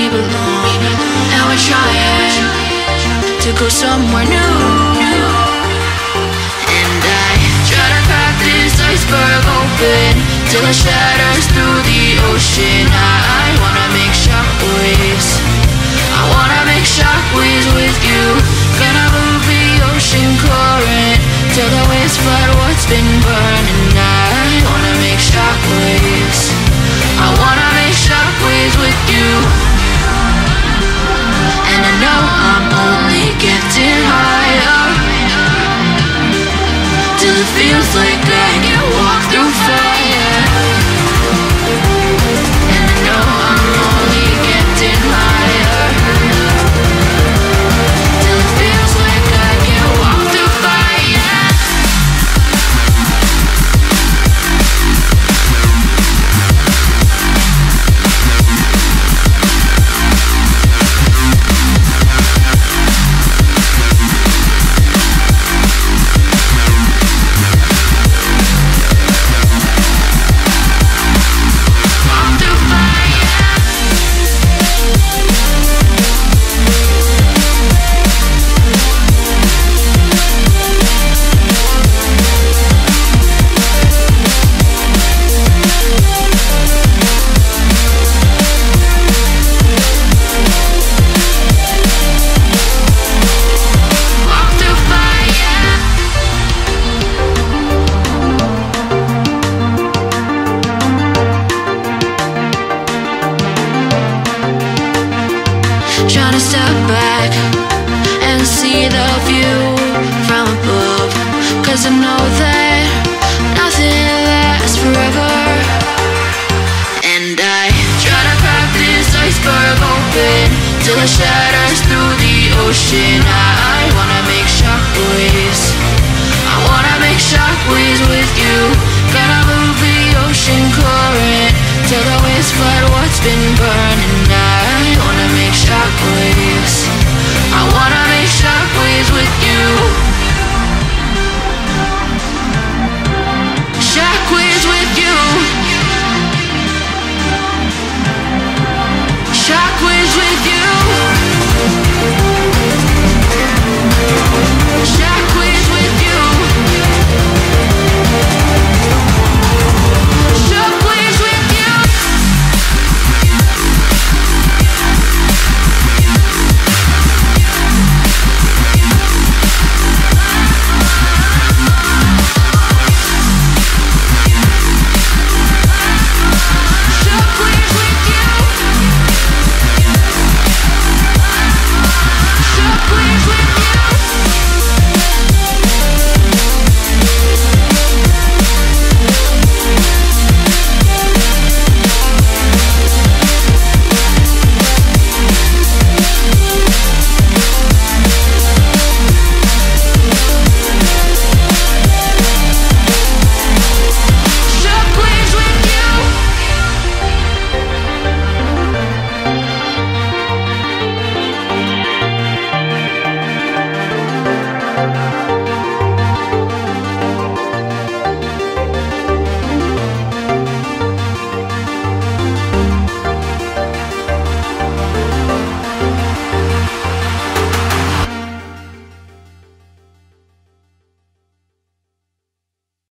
belong. And we're trying to go somewhere new. And I try to crack this iceberg open till it shatters through the ocean. I wanna make shockwaves. I wanna make shockwaves with you. Gonna move the ocean current till the waves flood what's been burning. I wanna make shockwaves. I wanna make shockwaves with you. And I know I'm only getting higher till it feels like I can walk through fire. And I know I'm only getting higher till it feels like I can walk through fire. Trying to step back and see the view from above, 'cause I know that nothing lasts forever. And I try to crack this iceberg open till it shatters through the ocean. I wanna make shockwaves. I wanna make shockwaves with you. Gonna move the ocean current till the waves flood what's been burning. I wanna make shockwaves. I wanna make shockwaves with you. Shockwaves with you. Shockwaves.